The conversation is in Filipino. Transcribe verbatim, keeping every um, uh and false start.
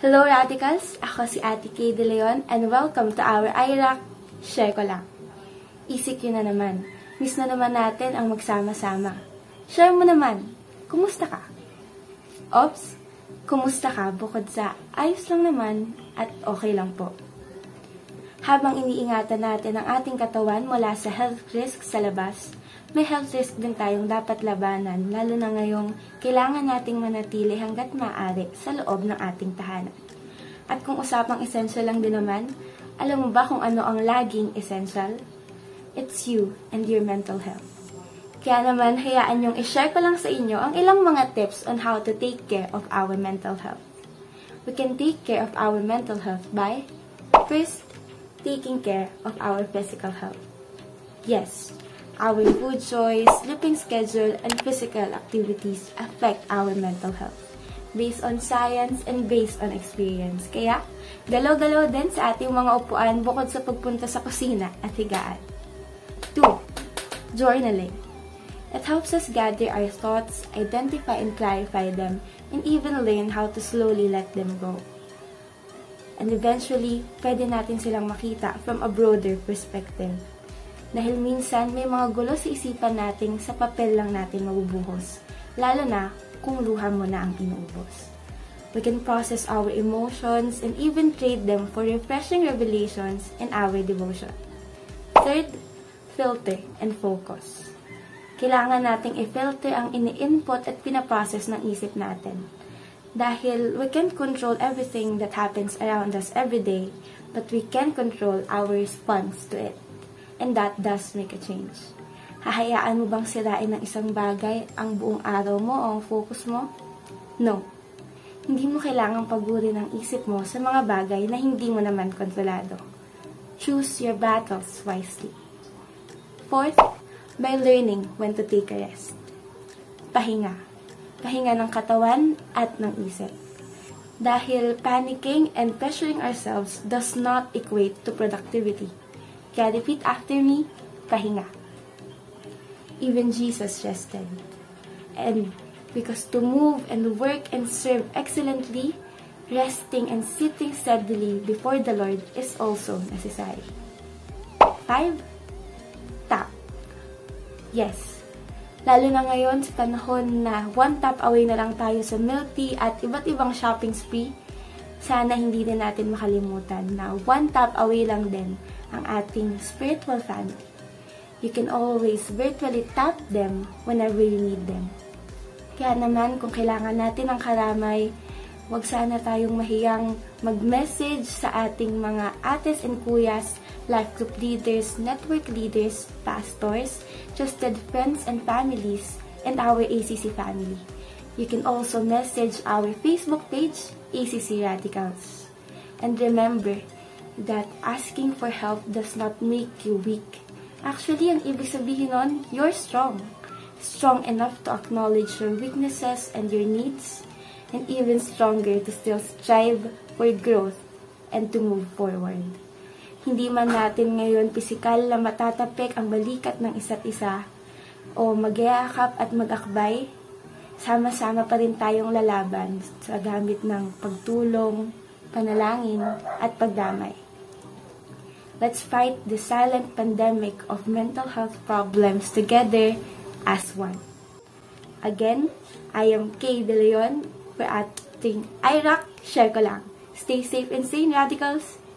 Hello Radicals! Ako si Ate Kay De Leon and welcome to our iRock. Share ko lang. Isik yun na naman. Miss na naman natin ang magsama-sama. Share mo naman. Kumusta ka? Ops, kumusta ka bukod sa ayos lang naman at okay lang po. Habang iniingatan natin ang ating katawan mula sa health risk sa labas, may health risk din tayong dapat labanan, lalo na ngayong kailangan nating manatili hanggat maaari sa loob ng ating tahanan. At kung usapang essential lang din naman, alam mo ba kung ano ang laging essential? It's you and your mental health. Kaya naman, hayaan niyong i-share ko lang sa inyo ang ilang mga tips on how to take care of our mental health. We can take care of our mental health by, first, taking care of our physical health. Yes, our food choice, sleeping schedule, and physical activities affect our mental health based on science and based on experience. Kaya, galaw-galaw din sa ating mga upuan bukod sa pagpunta sa kusina at higaan. two. Journaling. It helps us gather our thoughts, identify and clarify them, and even learn how to slowly let them go. And eventually, pwede natin silang makita from a broader perspective. Dahil minsan, may mga gulo sa isipan natin sa papel lang natin mabubuhos, lalo na kung luha mo na ang inuubos. We can process our emotions and even trade them for refreshing revelations in our devotion. Third, filter and focus. Kailangan nating i-filter ang ini-input at pinaprocess ng isip natin. Dahil we can't control everything that happens around us every day, but we can control our response to it. And that does make a change. Hahayaan mo bang sirain ng isang bagay ang buong araw mo o ang focus mo? No. Hindi mo kailangang pagurin ang isip mo sa mga bagay na hindi mo naman kontrolado. Choose your battles wisely. Fourth, by learning when to take a rest. Pahinga. Pahinga ng katawan at ng isip. Dahil panicking and pressuring ourselves does not equate to productivity. Kaya repeat after me, pahinga. Even Jesus rested. And because to move and work and serve excellently, resting and sitting steadily before the Lord is also necessary. Five, tap. Yes. Lalo na ngayon sa panahon na one tap away na lang tayo sa milk tea at iba't ibang shopping spree, sana hindi din natin makalimutan na one tap away lang din ang ating spiritual family. You can always virtually tap them whenever you need them. Kaya naman, kung kailangan natin ng karamay, huwag sana tayong mahiyang mag-message sa ating mga ates and kuyas, life group leaders, network leaders, pastors, trusted friends and families, and our A C C family. You can also message our Facebook page, A C C Radicals. And remember that asking for help does not make you weak. Actually, ang ibig sabihin nun, you're strong. Strong enough to acknowledge your weaknesses and your needs, and even stronger to still strive for growth and to move forward. Hindi man natin ngayon pisikal na matatapik ang balikat ng isa't isa o magyakap at mag-akbay, sama-sama pa rin tayong lalaban sa gamit ng pagtulong, panalangin, at pagdamay. Let's fight the silent pandemic of mental health problems together as one. Again, I am Kay De Leon for ating iRock. Share ko lang. Stay safe and sane, Radicals!